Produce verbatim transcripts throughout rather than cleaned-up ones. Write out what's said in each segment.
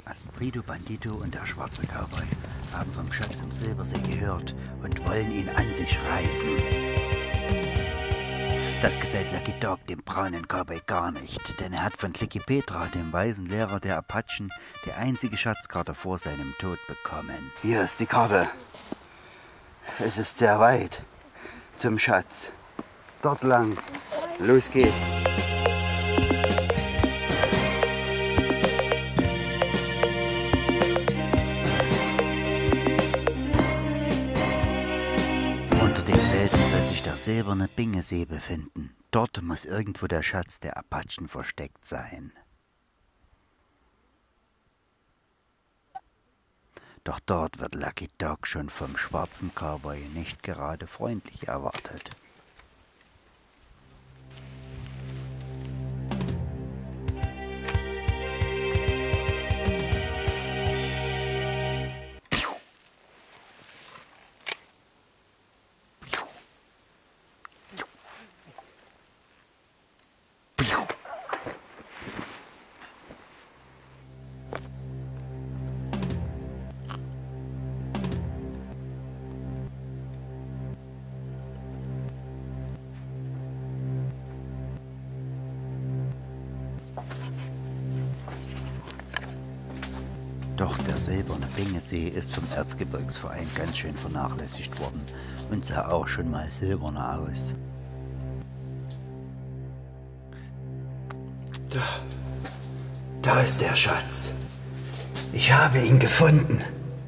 Astrido Bandito und der schwarze Cowboy haben vom Schatz im Silbersee gehört und wollen ihn an sich reißen. Das gefällt Lucky Dog, dem braunen Cowboy, gar nicht, denn er hat von Clicky Petra, dem weisen Lehrer der Apachen, die einzige Schatzkarte vor seinem Tod bekommen. Hier ist die Karte. Es ist sehr weit zum Schatz. Dort lang. Los geht's. Unter den Felsen soll sich der silberne Bingesee befinden. Dort muss irgendwo der Schatz der Apachen versteckt sein. Doch dort wird Lucky Dog schon vom schwarzen Cowboy nicht gerade freundlich erwartet. Doch der silberne Bingesee ist vom Erzgebirgsverein ganz schön vernachlässigt worden und sah auch schon mal silberner aus. Da, da ist der Schatz. Ich habe ihn gefunden.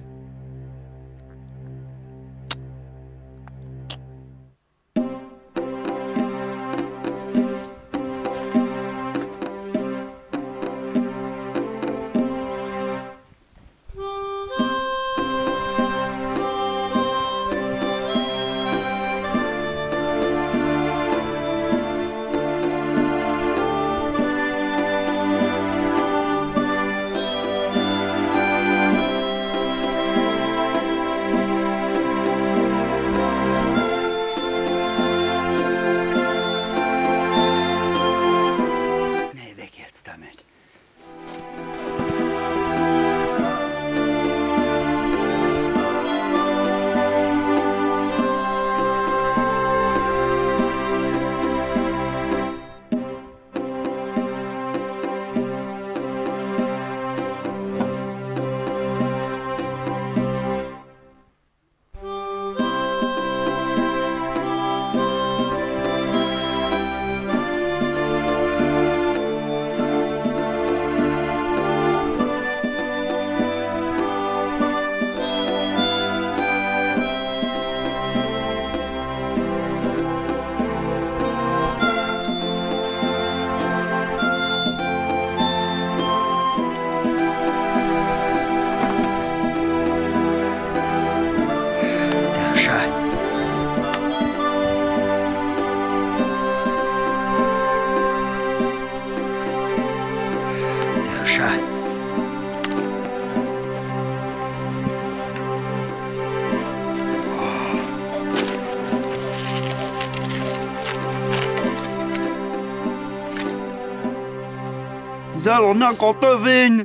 Selber Kartoffeln!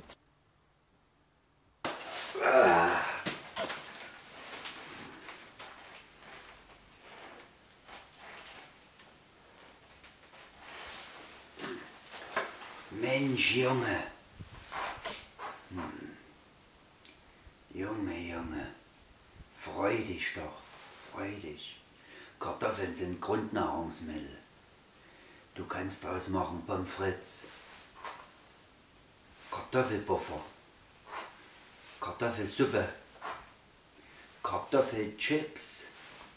Mensch, Junge. Hm. Junge, Junge. Freu dich doch, freu dich. Kartoffeln sind Grundnahrungsmittel. Du kannst daraus machen Pommes frites, Kartoffelpuffer, Kartoffelsuppe, Kartoffelchips.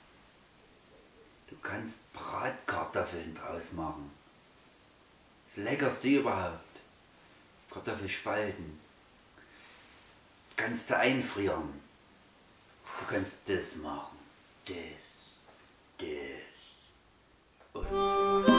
Du kannst Bratkartoffeln draus machen. Das Leckerste überhaupt. Kartoffelspalten. Kannst du einfrieren. Du kannst das machen. Das. Das. Und so.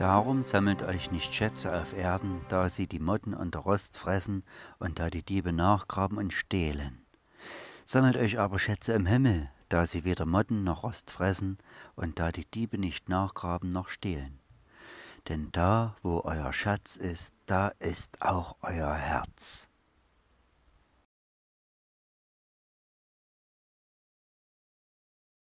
Darum sammelt euch nicht Schätze auf Erden, da sie die Motten und der Rost fressen und da die Diebe nachgraben und stehlen. Sammelt euch aber Schätze im Himmel, da sie weder Motten noch Rost fressen und da die Diebe nicht nachgraben noch stehlen. Denn da, wo euer Schatz ist, da ist auch euer Herz.